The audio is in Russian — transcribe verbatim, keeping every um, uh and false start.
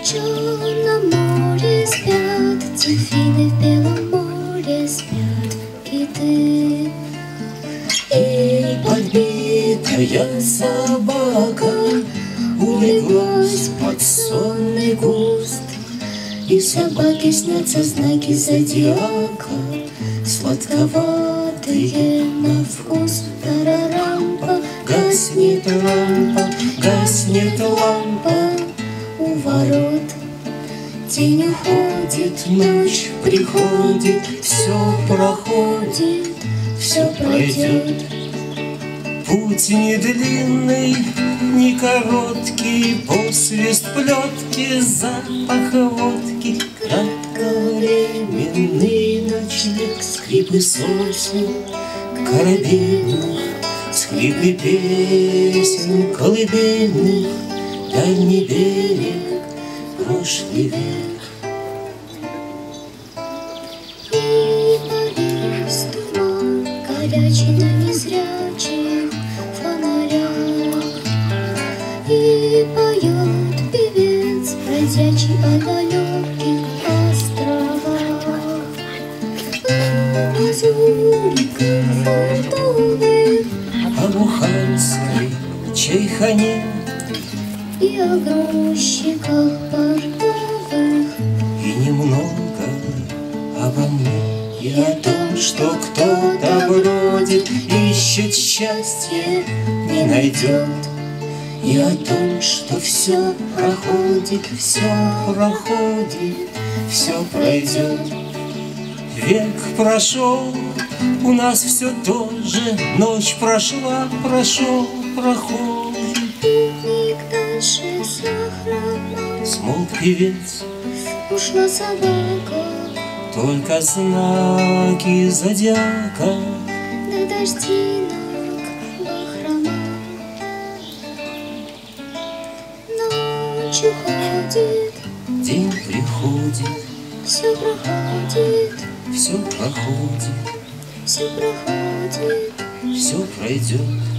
черном море спят дельфины, в белом море спят киты. И подбитая собака улеглась под сонный куст, и собаке снятся знаки зодиака, сладковатые на вкус. Тарарампа, гаснет лампа, гаснет лампа у ворот. День уходит, ночь приходит, все проходит, все пройдет. Путь не длинный, не короткий, посвист плетки, запах водки, кратковременный ночлег, скрипы сосен корабельных, скрипы песен колыбельных, дальний берег, прошлый век. И повис туман горячий на незрячих фонарях, и поет певец бродячий о далеких островах. Мазурика фортовых, о бухарской чайхане и о грузчиках портовых, и немного обо мне, и о том, что кто-то бродит, ищет счастье, не найдет, и о том, что все проходит, все проходит, все пройдет. Век прошел, у нас все то же, ночь прошла, прошел, проходит. Путник дальше сохранил, Смолк певец, ушла собака, только знаки зодиака. до дождинок бахрома. Ночь уходит, День приходит, все проходит, все проходит, все проходит. все пройдет.